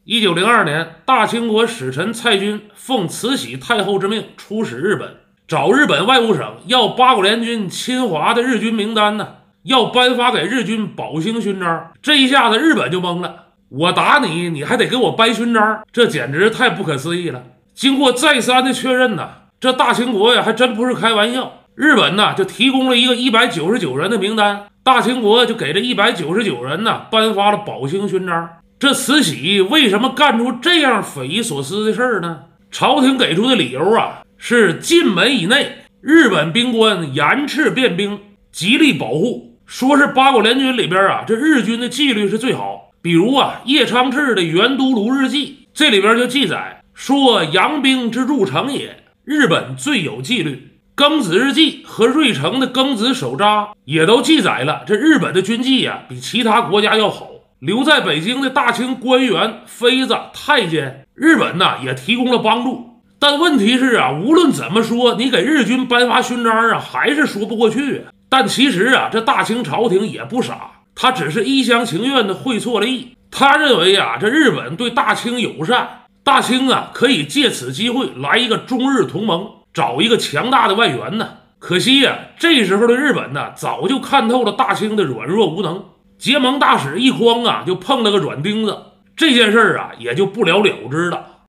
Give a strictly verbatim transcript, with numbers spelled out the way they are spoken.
一九零二年，大清国使臣蔡军奉慈禧太后之命出使日本，找日本外务省要八国联军侵华的日军名单呢，要颁发给日军宝兴勋章。这一下子日本就懵了，我打你，你还得给我颁勋章，这简直太不可思议了。经过再三的确认呢，这大清国呀还真不是开玩笑。日本呢就提供了一个一百九十九人的名单，大清国就给这一百九十九人呢颁发了宝兴勋章。这慈禧为什么干出这样匪夷所思的事儿呢？朝廷给出的理由啊是进门以内，日本兵官严斥便兵，极力保护，说是八国联军里边啊，这日军的纪律是最好。比如啊，叶昌炽的《元都卢日记》这里边就记载说，洋兵之入城也，日本最有纪律。庚子日记和瑞城的庚子手札也都记载了，这日本的军纪啊比其他国家要好。留在北京的大清官员、妃子、太监，日本呢也提供了帮助。但问题是啊，无论怎么说，你给日军颁发勋章啊，还是说不过去啊。但其实啊，这大清朝廷也不傻，他只是一厢情愿的会错了意。他认为啊，这日本对大清友善，大清啊可以借此机会来一个中日同盟，找一个强大的外援呢。可惜呀、啊，这时候的日本呢，早就看透了大清的软弱无能。结盟大使一匡啊，就碰了个软钉子，这件事啊也就不了了之了。